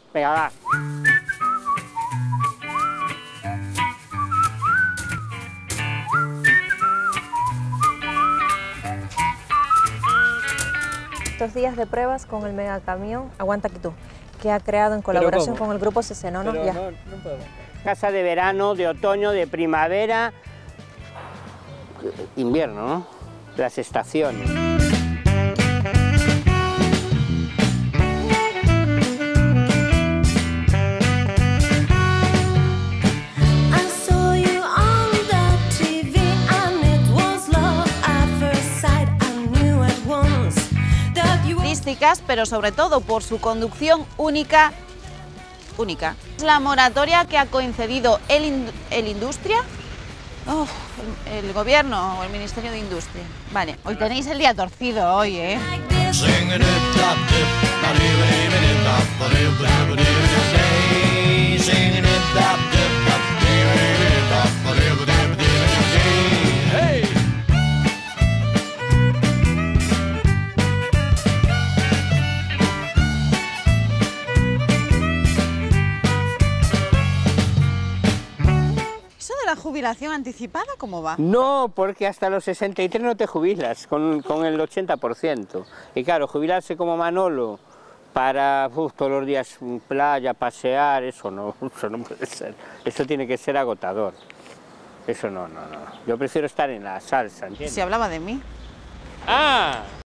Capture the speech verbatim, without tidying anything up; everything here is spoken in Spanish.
Venga, va. Estos días de pruebas con el megacamión Aguanta Aquí Tú, que ha creado en colaboración con el grupo C C, ¿no? Pero Ya. no, no puedo. Casa de verano, de otoño, de primavera, invierno, ¿no? Las estaciones. Pero sobre todo por su conducción única, única. Es la moratoria que ha concedido el, in, el Industria, oh, el, el Gobierno o el Ministerio de Industria. Vale, hoy tenéis el día torcido hoy, ¿eh? ¿La jubilación anticipada cómo va? No, porque hasta los sesenta y tres no te jubilas, con, con el ochenta por ciento. Y claro, jubilarse como Manolo para uf, todos los días playa, pasear, eso no, eso no puede ser. Eso tiene que ser agotador. Eso no, no, no. Yo prefiero estar en la salsa, ¿entiendes? Si hablaba de mí. ¡Ah!